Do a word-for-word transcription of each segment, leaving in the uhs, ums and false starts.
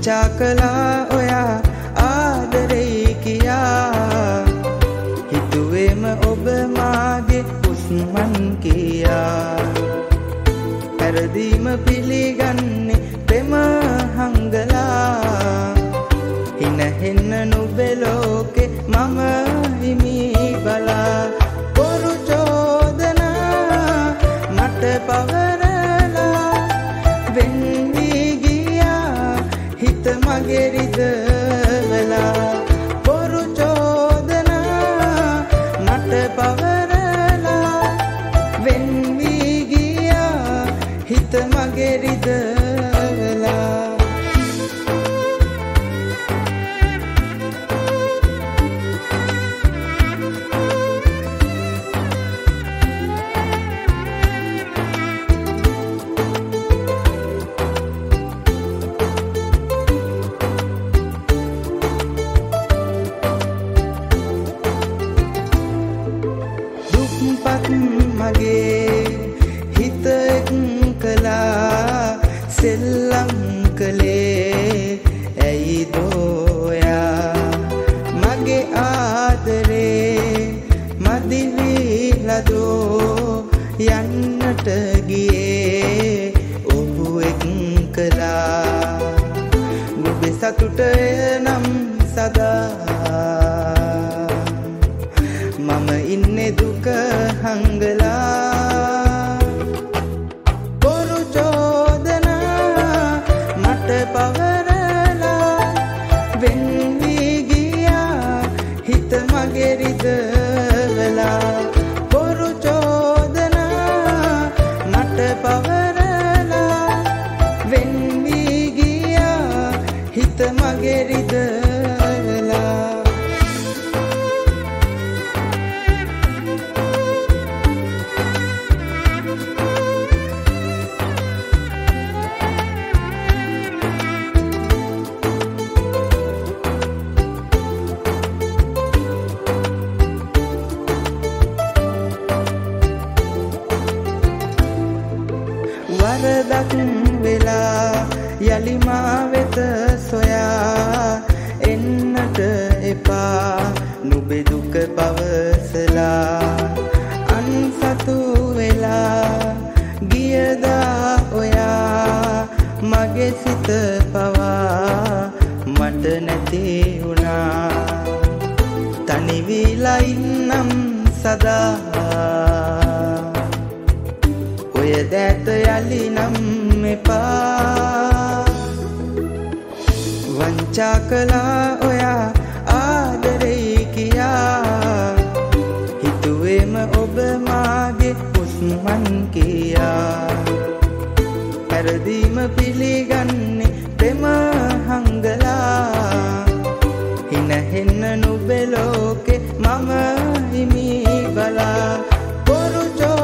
වංචා කළා ඔයා ආදරෙයි කියා හිතුවේම ඔබ මාගේ උස්මන් කියා පැරදීම පිළිගන්නේ ප්‍රේම හංගලා හිනහෙන්න නුඹේ ලෝකේ මම හිමි බලා බොරු චෝදනා මට පවරලා වෙන් වී ගියා හිත මගේ රිදවලා බොරු චෝදනා මට පවරලා වෙන් වී ගියා හිත මගේ රිදවලා මගේ හිත එක්කලා සෙල්ලම් කළේ ඇයි දෝයා මගේ ආදරේ මදි විලදෝ යන්නට ගියේ ඔහු එක්කලා නුඹේ සතුට නම් සදා මම ඉන්නේ දුක හංගලා බොරු චෝදනා මට පවරලා වෙන් වී ගියා හිත මගේ රිදවලා බොරු චෝදනා මට පවරලා වෙන් වී ගියා හිත මගේ රිදවලා වරදක් වෙලා යලි මා වෙත සොයා එන්නට එපා නුඹේ දුක පවසලා අන්සතු වෙලා ගියදා ඔයා මගේ සිත පවා මට නැති වුණා තනි විලා ඉන්නම් සදා ඔය දැත යලි නම් එපා වංචා කළා ඔයා ආදරෙයි කියා හිතුවේම ඔබ මාගේ උස්මන් කියා පැරදීම පිළිගන්නේ ප්‍රේම හංගලා හිනහෙන්න නුඹේ ලෝකේ මම හිමි බලා බොරු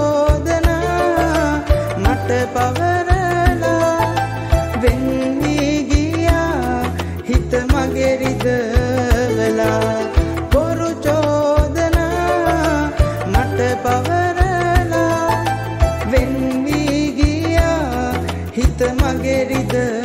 පවරලා වෙන් වී ගියා හිත මගේ රිදවලා බොරු චෝදනා මට පවරලා වෙන් වී ගියා හිත මගේ රිදවලා